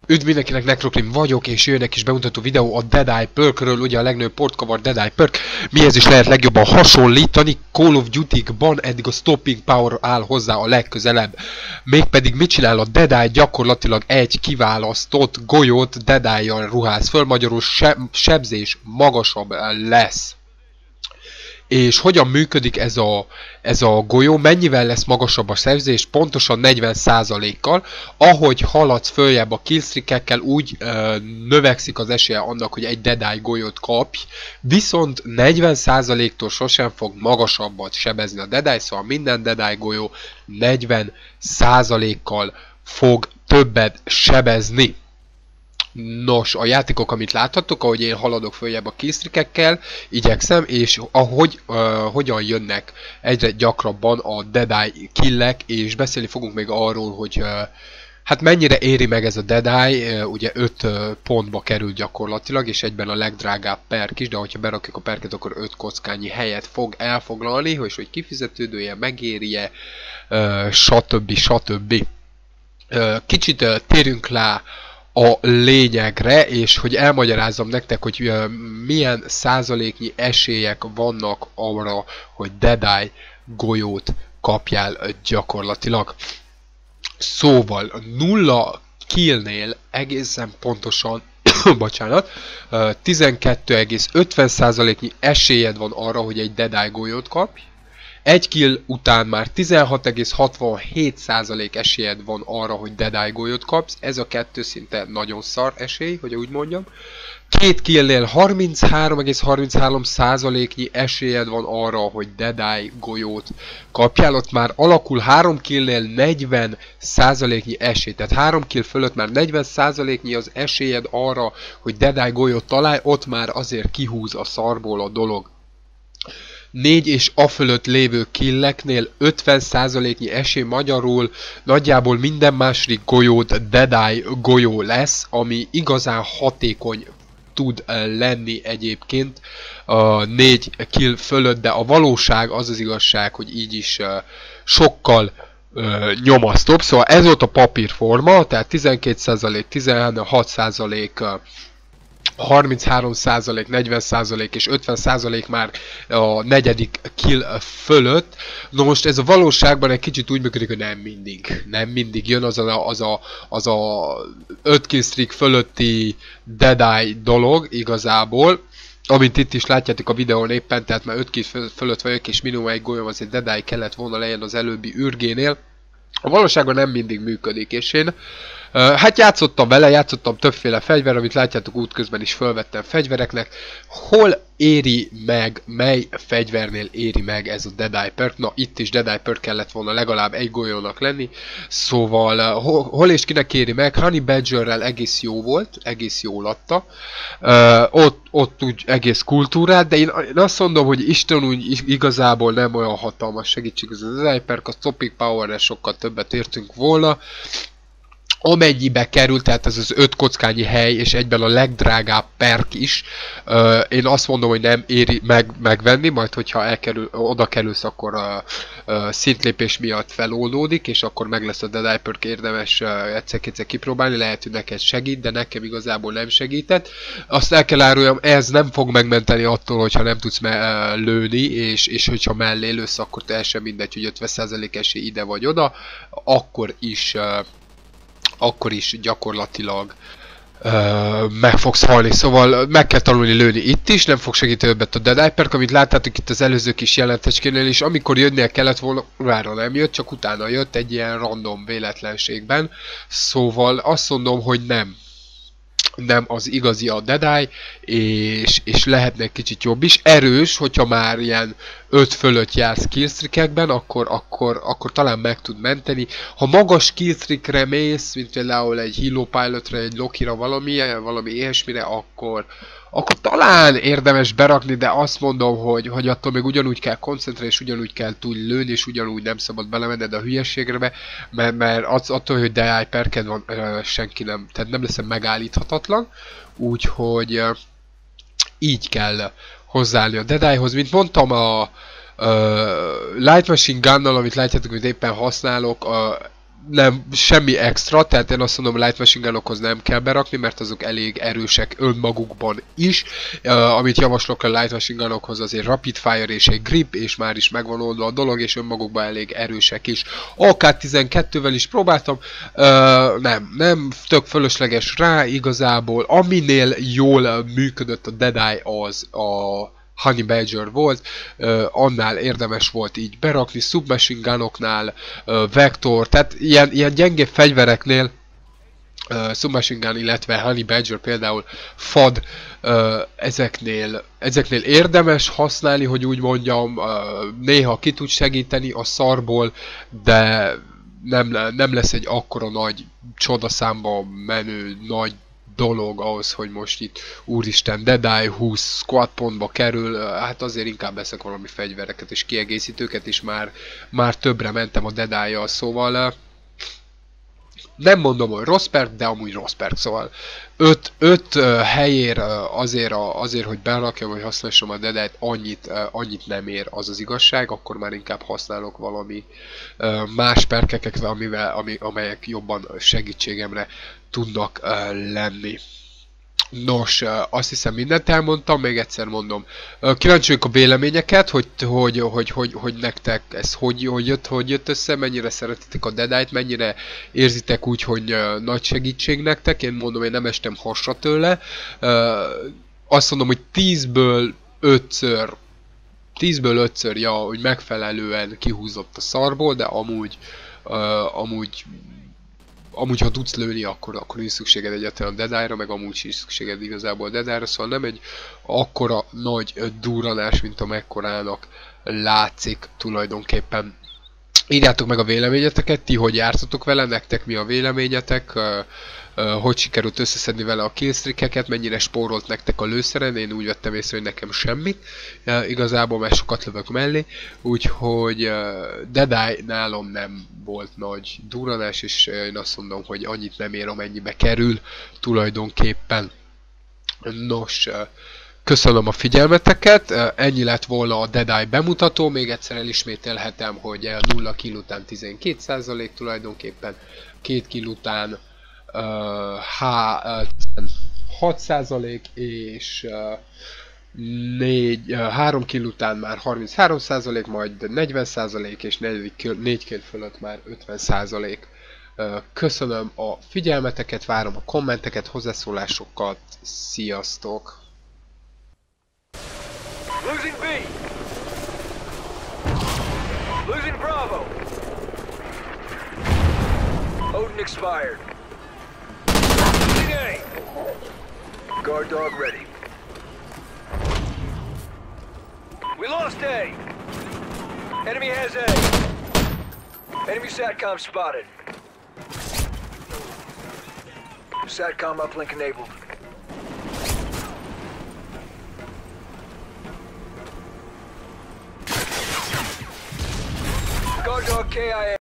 Üdv mindenkinek, Necrokrim vagyok, és jön egy kis bemutató videó a Deadeye Perkről, ugye a legnagyobb portkavar Deadeye Perk. Mihez is lehet legjobban hasonlítani? Call of Duty-ban eddig a Stopping Power áll hozzá a legközelebb. Mégpedig mit csinál a Deadeye? Gyakorlatilag egy kiválasztott golyót Deadeye-jal ruház föl, magyarul sebzés magasabb lesz. És hogyan működik ez a golyó, mennyivel lesz magasabb a szerzés? Pontosan 40%-kal. Ahogy haladsz följebb a killstreakekkel, úgy növekszik az esélye annak, hogy egy Deadeye golyót kapj, viszont 40%-tól sosem fog magasabbat sebezni a Deadeye, szóval minden Deadeye golyó 40%-kal fog többet sebezni. Nos, a játékok, amit láthattok, ahogy én haladok följebb a killstreakekkel, igyekszem, és hogyan jönnek egyre gyakrabban a Deadeye killek, és beszélni fogunk még arról, hogy hát mennyire éri meg ez a Deadeye, ugye 5 pontba kerül gyakorlatilag, és egyben a legdrágább perk is, de hogyha berakjuk a perket, akkor 5 kockányi helyet fog elfoglalni, és hogy kifizetődője, megéri-e, stb. Kicsit térjünk rá a lényegre, és hogy elmagyarázzam nektek, hogy milyen százaléknyi esélyek vannak arra, hogy Deadeye golyót kapjál gyakorlatilag. Szóval 0 killnél egészen pontosan bocsánat, 12,50%-nyi esélyed van arra, hogy egy Deadeye golyót kapj. Egy kill után már 16,67% esélyed van arra, hogy Deadeye golyót kapsz. Ez a kettő szinte nagyon szar esély, hogy úgy mondjam. Két killnél 33,33%-nyi esélyed van arra, hogy Deadeye golyót kapjál. Ott már alakul 3 killnél 40%-nyi esély. Tehát 3 kill fölött már 40%-nyi az esélyed arra, hogy Deadeye golyót találj. Ott már azért kihúz a szarból a dolog. 4 és afölött lévő killeknél 50%-nyi esély, magyarul nagyjából minden második golyót Deadeye golyó lesz, ami igazán hatékony tud lenni egyébként 4 kill fölött, de a valóság az igazság, hogy így is sokkal nyomasztóbb. Szóval ez volt a papírforma, tehát 12%, 16%, 33%, 40% és 50% már a negyedik kill fölött. No most ez a valóságban egy kicsit úgy működik, hogy nem mindig jön az a 5 kill streak fölötti Deadeye dolog igazából. Amint itt is látjátok a videón éppen, tehát már 5 kill fölött vagyok, és minimum egy golyom az egy Deadeye kellett volna legyen az előbbi űrgénél. A valóságban nem mindig működik, és én hát játszottam vele, játszottam többféle fegyver, amit látjátok útközben is felvettem fegyvereknek. Hol éri meg, mely fegyvernél éri meg ez a Deadeye Perk? Na itt is Deadeye Perk kellett volna legalább egy golyónak lenni. Szóval hol és kinek éri meg? Honey Badgerrel egész jó volt, egész jól adta. Ott úgy egész kultúrát, de én azt mondom, hogy Isten úgy igazából nem olyan hatalmas segítség ez a Deadeye Perk, a Stopping Power-re sokkal többet értünk volna. Amennyibe kerül, tehát ez az 5 kockányi hely, és egyben a legdrágább perk is, én azt mondom, hogy nem éri megvenni, majd hogyha oda kerülsz, akkor szintlépés miatt feloldódik, és akkor meg lesz a Deadeye Perk, érdemes egyszer-kétszer kipróbálni, lehet, hogy neked segít, de nekem igazából nem segített. Azt el kell áruljam, ez nem fog megmenteni attól, hogyha nem tudsz lőni, és hogyha mellé lősz, akkor teljesen mindegy, hogy 50% esély ide vagy oda, akkor is gyakorlatilag meg fogsz halni, szóval meg kell tanulni lőni itt is, nem fog segíteni többet a Deadeye Perk, amit láttátok itt az előző kis jelentecskénél is, amikor jönnie kellett volna, rára nem jött, csak utána jött egy ilyen random véletlenségben, szóval azt mondom, hogy nem az igazi a Deadeye, és lehetne egy kicsit jobb is. Erős, hogyha már ilyen 5 fölött jársz killstreakekben, akkor talán meg tud menteni. Ha magas killstreakre mész, mint például egy Halo Pilotra, egy Loki-ra, valami ilyesmire, akkor talán érdemes berakni, de azt mondom, hogy attól még ugyanúgy kell koncentrálni, és ugyanúgy kell tudni lőni, és ugyanúgy nem szabad belemenned a hülyeségre, mert attól, hogy Deadeye Perked van, senki nem, tehát nem lesz megállíthatatlan, úgyhogy így kell hozzáállni a Deadeyehoz. Mint mondtam, a Light Machine Gunnal, amit látjátok, hogy éppen használok, nem, semmi extra, tehát én azt mondom, light machine gunokhoz nem kell berakni, mert azok elég erősek önmagukban is. Amit javaslok a light machine gunokhoz, azért rapid fire és egy grip, és már is megvan oldva a dolog, és önmagukban elég erősek is. AK-12-vel is próbáltam, nem, tök fölösleges rá igazából. Aminél jól működött a Deadeye az a Honey Badger volt, annál érdemes volt így berakni, submachine gunoknál, Vector, tehát ilyen gyenge fegyvereknél, submachine gun, illetve Honey Badger például FAD, ezeknél érdemes használni, hogy úgy mondjam, néha ki tud segíteni a szarból, de nem lesz egy akkora nagy csodaszámba menő nagy dolog ahhoz, hogy most itt úristen Deadeye 20 squad pontba kerül, hát azért inkább veszek valami fegyvereket és kiegészítőket, és már többre mentem a Deadeye-jal, szóval nem mondom, hogy rossz perk, de amúgy rossz perk, szóval 5 helyér azért, hogy berakjam, hogy használjam a Deadeye-t, annyit nem ér, az az igazság, akkor már inkább használok valami más perkeket, amelyek jobban segítségemre tudnak lenni. Nos, azt hiszem mindent elmondtam, még egyszer mondom. Kíváncsi vagyok a véleményeket, hogy nektek ez hogy jött össze, mennyire szeretitek a Deadeye-t, mennyire érzitek úgy, hogy nagy segítség nektek. Én mondom, én nem estem hasra tőle. Azt mondom, hogy 10-ből 5-ször, ja, hogy megfelelően kihúzott a szarból, de amúgy ha tudsz lőni, akkor nincs szükséged egyáltalán a Deadeye-ra, meg amúgy sincs szükséged igazából a Deadeye-ra, szóval nem egy akkora nagy durranás, mint amekkorának látszik tulajdonképpen. Írjátok meg a véleményeteket, ti hogy jártatok vele, nektek mi a véleményetek, hogy sikerült összeszedni vele a killstreakeket, mennyire spórolt nektek a lőszeren, én úgy vettem észre, hogy nekem semmit, igazából már sokat lövök mellé, úgyhogy Deadeye nálam nem volt nagy durranás, és én azt mondom, hogy annyit nem ér, amennyibe kerül tulajdonképpen. Nos, köszönöm a figyelmeteket, ennyi lett volna a Deadeye bemutató, még egyszer elismételhetem, hogy 0 kill után 12% tulajdonképpen, 2 kill után 6% és 3 kill után már 33%, majd 40% és 4 kill fölött már 50%. Köszönöm a figyelmeteket, várom a kommenteket, hozzászólásokat, sziasztok! Losing B. Losing Bravo. Odin expired. Losing A. Guard dog ready. We lost A. Enemy has A. Enemy SATCOM spotted. SATCOM uplink enabled. Guard dog KIA.